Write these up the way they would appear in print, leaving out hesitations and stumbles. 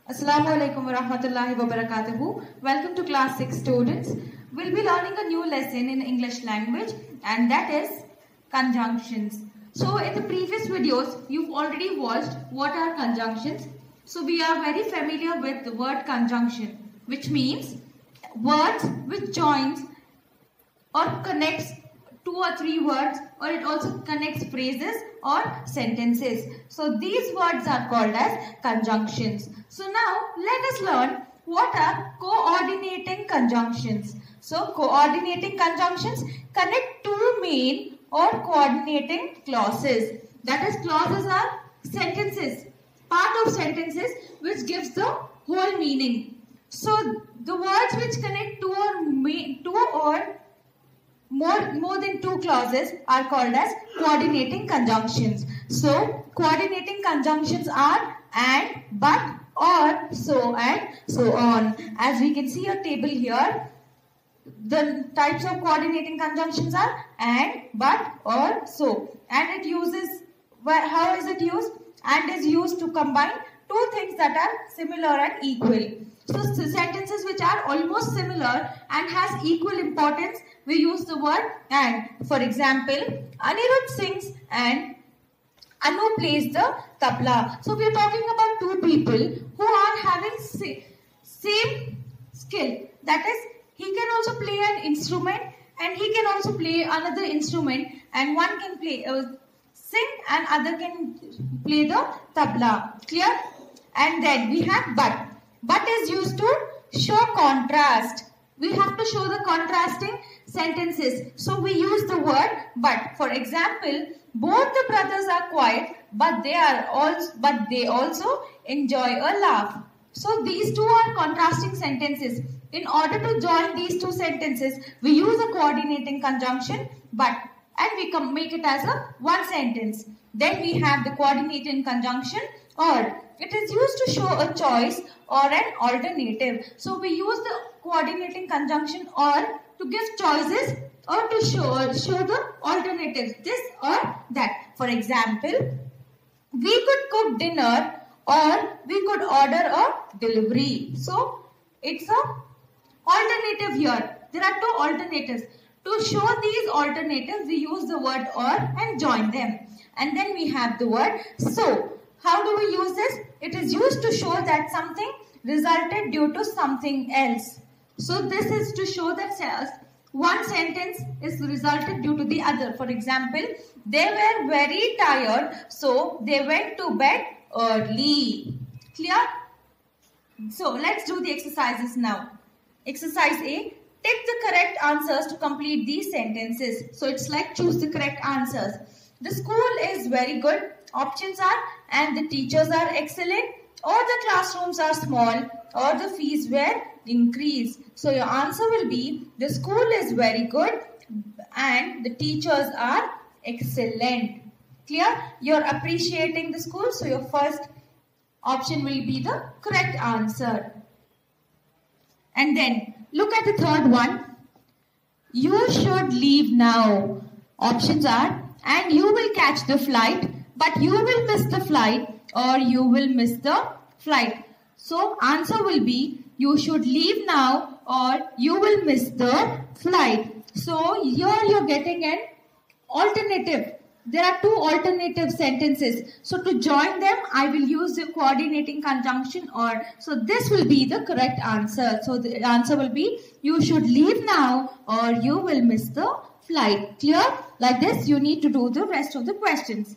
Assalamu alaikum wa rahmatullahi wa barakatuhu. Welcome to class 6 students. We'll be learning a new lesson in English language, and that is conjunctions. So in the previous videos, you've already watched what are conjunctions. So we are very familiar with the word conjunction, which means words which joins or connects two or three words, or it also connects phrases or sentences. So these words are called as conjunctions. So now let us learn what are coordinating conjunctions. So coordinating conjunctions connect two main or coordinating clauses. That is, clauses are sentences, part of sentences which gives the whole meaning. So the words which connect two or more than two clauses are called as coordinating conjunctions. So coordinating conjunctions are and, but, or, so and so on. As we can see a table here, the types of coordinating conjunctions are and, but, or, so. And it uses, how is it used? And is used to combine two things that are similar and equal. So sentences which are almost similar and has equal importance, we use the word and. For example, Anirudh sings and Anu plays the tabla. So we are talking about two people who are having same skill. That is, he can also play an instrument and he can also play another instrument, and one can play sing and other can play the tabla. Clear? And then we have but. But is used to show contrast. We have to show the contrasting sentences. So we use the word but. For example, both the brothers are quiet, but they also enjoy a laugh. So these two are contrasting sentences. In order to join these two sentences, we use a coordinating conjunction but, and we can make it as a one sentence. Then we have the coordinating conjunction or. It is used to show a choice or an alternative. So we use the coordinating conjunction or to give choices or to show the alternatives, this or that. For example, we could cook dinner or we could order a delivery. So it's a alternative here. There are two alternatives. To show these alternatives, we use the word or and join them. And then we have the word so. How do we use this? It is used to show that something resulted due to something else. So this is to show that one sentence is resulted due to the other. For example, they were very tired, so they went to bed early. Clear? So let's do the exercises now. Exercise A. Tick the correct answers to complete these sentences. So it's like choose the correct answers. The school is very good. Options are and the teachers are excellent, or the classrooms are small, or the fees were increased. So your answer will be the school is very good and the teachers are excellent. Clear? You're appreciating the school, so your first option will be the correct answer. And then look at the third one. You should leave now. Options are and you will catch the flight, but you will miss the flight, or you will miss the flight. So answer will be you should leave now or you will miss the flight. So here you're getting an alternative. There are two alternative sentences. So to join them, I will use the coordinating conjunction or. So this will be the correct answer. So the answer will be you should leave now or you will miss the flight. Clear? Like this, you need to do the rest of the questions.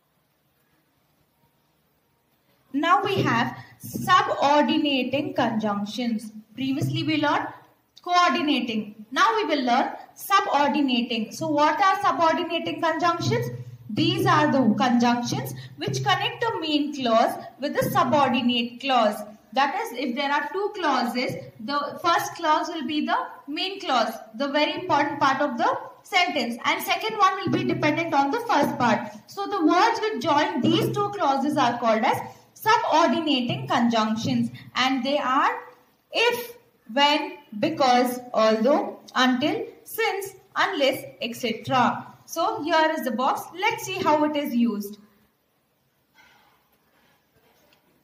Now we have subordinating conjunctions. Previously we learned coordinating. Now we will learn subordinating. So what are subordinating conjunctions? These are the conjunctions which connect a main clause with the subordinate clause. That is, if there are two clauses, the first clause will be the main clause, the very important part of the sentence, and second one will be dependent on the first part. So the words which join these two clauses are called as subordinating conjunctions, and they are if, when, because, although, until, since, unless, etc. So here is the box. Let's see how it is used.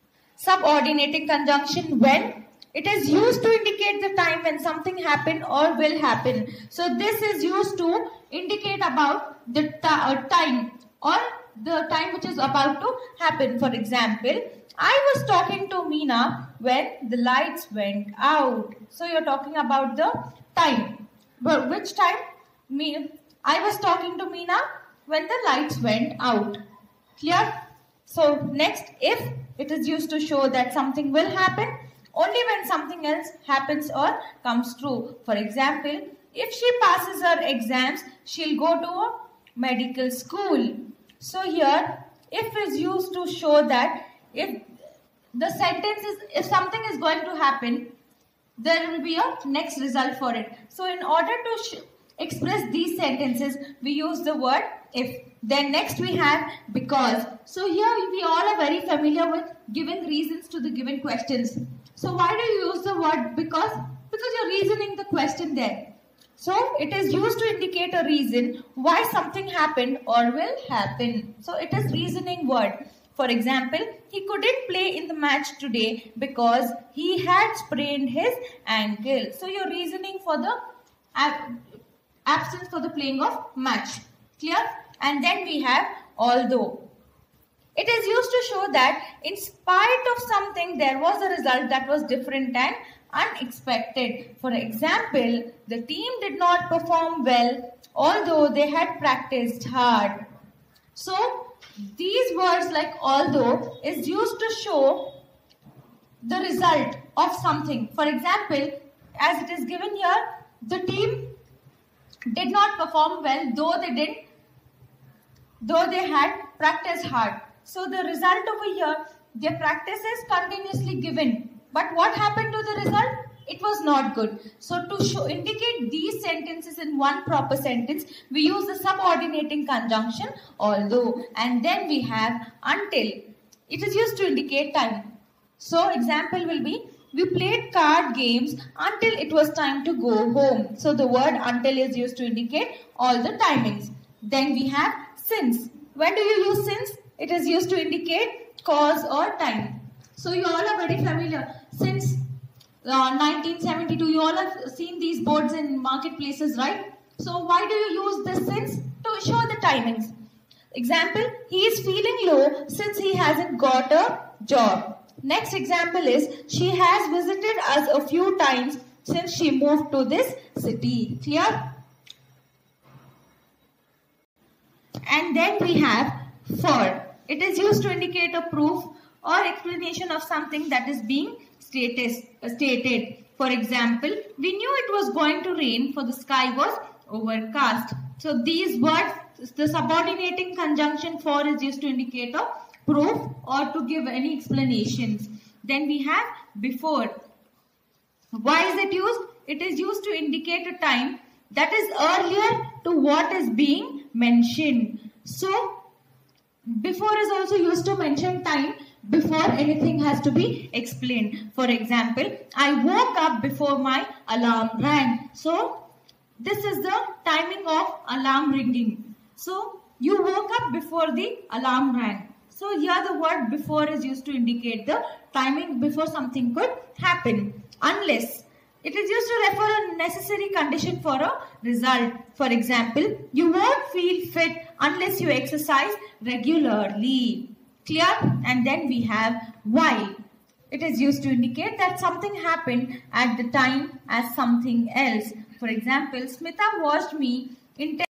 subordinating conjunction when it is used to indicate the time when something happened or will happen. So this is used to indicate about the time or the time which is about to happen. For example, I was talking to Meena when the lights went out. So you're talking about the time. But which time? I was talking to Meena when the lights went out. Clear? So next, if it is used to show that something will happen only when something else happens or comes true. For example, if she passes her exams, she'll go to a medical school. So here, if is used to show that if the sentence is, if something is going to happen, there will be a next result for it. So in order to express these sentences, we use the word if. Then next we have because. So here we all are very familiar with giving reasons to the given questions. So why do you use the word because? Because you're reasoning the question there. So it is used to indicate a reason why something happened or will happen. So it is reasoning word. For example, he couldn't play in the match today because he had sprained his ankle. So you're reasoning for the absence for the playing of match. Clear? And then we have although. It is used to show that in spite of something, there was a result that was different and unexpected. For example, the team did not perform well although they had practiced hard. So these words like although is used to show the result of something. For example, as it is given here, the team did not perform well though they had practiced hard. So the result over here, their practice is continuously given. But what happened to the result? It was not good. So to indicate these sentences in one proper sentence, we use the subordinating conjunction although, and then we have until. It is used to indicate time. So example will be, we played card games until it was time to go home. So the word until is used to indicate all the timings. Then we have since. When do you use since? It is used to indicate cause or time. So you all are very familiar. Since 1972, you all have seen these boards in marketplaces, right? So why do you use this since? To show the timings. Example, he is feeling low since he hasn't got a job. Next example is, she has visited us a few times since she moved to this city. Clear? And then we have for. It is used to indicate a proof or explanation of something that is being stated. For example, we knew it was going to rain for the sky was overcast. So these words, the subordinating conjunction for is used to indicate a proof or to give any explanations. Then we have before. Why is it used? It is used to indicate a time that is earlier to what is being mentioned. So before is also used to mention time before anything has to be explained. For example, I woke up before my alarm rang. So this is the timing of alarm ringing. So you woke up before the alarm rang. So here the word before is used to indicate the timing before something could happen. Unless. It is used to refer a necessary condition for a result. For example, you won't feel fit unless you exercise regularly. Clear? And then we have while. It is used to indicate that something happened at the time as something else. For example, Smita watched me intently